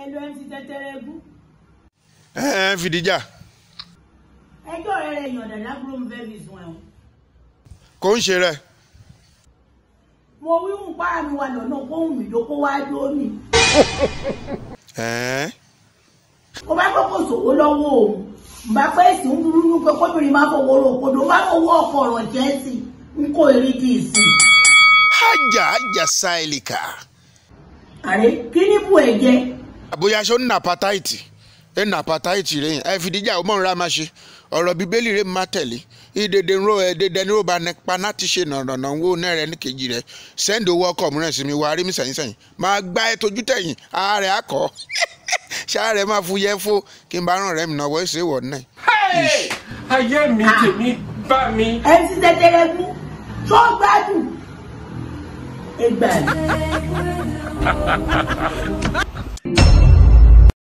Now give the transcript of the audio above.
Hello MC Teteregbu. Fìdíjà. Ẹjọ́ rẹ̀ èèyàn dàda kúrò ń fẹ́ fi sùn ẹ̀wọ̀n. Kò ń ṣe rẹ̀. Mo wí ń pa àmì wa lọ́nà kóhùn mi ló kó wá dúró mi. Mo bá kọ́kọ́ sòwò lọ́wọ́ òun. Mbà pé èsì ń burú ní pé kóbìnrin máa fowó rògbòdò bá fowó ọkọ̀ ọ̀rọ̀ jẹ́ sí ń kó èrè di ìsìn. Hájà sáìlìkà. Àrẹ kí ní bù ẹ̀ jẹ? Bóyá ṣó ń nà pátáìtì. Nà pátáìtì rẹ̀ yẹn. Fìdíjà ó mọ̀ ń ra máa ṣe. Ọ̀rọ̀ bíbélì rẹ̀ máa tẹ̀lé. Ìdèdè ń ro ẹ̀ẹ́dẹ̀dẹ̀ ní ó bá nípa láti ṣe nànànà wo náà rẹ̀ ní kejì rẹ̀. Sẹ́ńdì owó ọkọ̀ mìíràn sí mi wá rí mi sẹ́yìn. Máa gbá ẹ tójú tẹ̀yìn. Ààrẹ akọ. Ṣáà rẹ̀ máa fúyẹ́ fó kí n bá ràn rẹ̀ mi náà wọ́ ṣe wọ̀ náà. Ayé mi tèmi bá mi. MC Teteregbu tó gbádùn. Ẹgbàá.